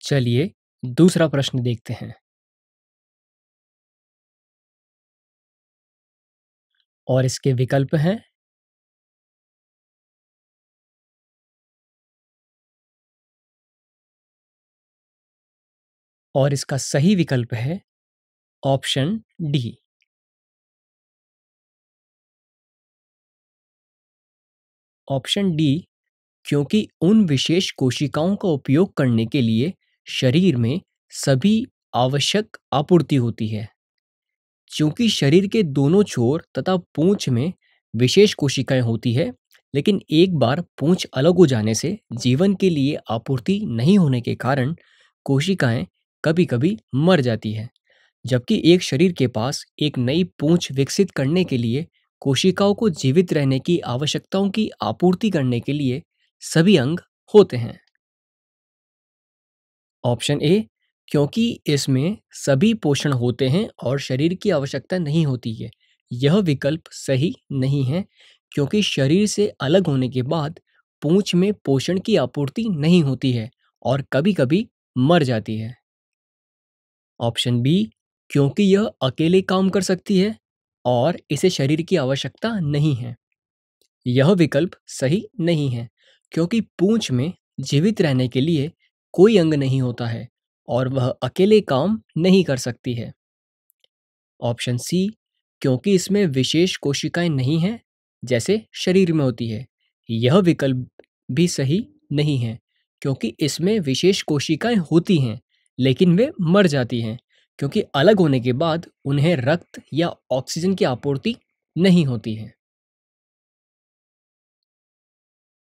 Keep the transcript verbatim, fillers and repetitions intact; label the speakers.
Speaker 1: चलिए दूसरा प्रश्न देखते हैं। और इसके विकल्प हैं। और इसका सही विकल्प है ऑप्शन डी। ऑप्शन डी, क्योंकि उन विशेष कोशिकाओं का उपयोग करने के लिए शरीर में सभी आवश्यक आपूर्ति होती है। चूंकि शरीर के दोनों छोर तथा पूंछ में विशेष कोशिकाएं होती है, लेकिन एक बार पूंछ अलग हो जाने से जीवन के लिए आपूर्ति नहीं होने के कारण कोशिकाएं कभी-कभी मर जाती है। जबकि एक शरीर के पास एक नई पूंछ विकसित करने के लिए कोशिकाओं को जीवित रहने की आवश्यकताओं की आपूर्ति करने के लिए सभी अंग होते हैं। ऑप्शन ए, क्योंकि इसमें सभी पोषण होते हैं और शरीर की आवश्यकता नहीं होती है। यह विकल्प सही नहीं है, क्योंकि शरीर से अलग होने के बाद पूंछ में पोषण की आपूर्ति नहीं होती है और कभी-कभी मर जाती है। ऑप्शन बी, क्योंकि यह अकेले काम कर सकती है और इसे शरीर की आवश्यकता नहीं है। यह विकल्प सही नहीं है, क्योंकि पूंछ में जीवित रहने के लिए कोई अंग नहीं होता है और वह अकेले काम नहीं कर सकती है। ऑप्शन सी, क्योंकि इसमें विशेष कोशिकाएं नहीं हैं जैसे शरीर में होती है। यह विकल्प भी सही नहीं है, क्योंकि इसमें विशेष कोशिकाएं होती हैं, लेकिन वे मर जाती हैं, क्योंकि अलग होने के बाद उन्हें रक्त या ऑक्सीजन की आपूर्ति नहीं होती है।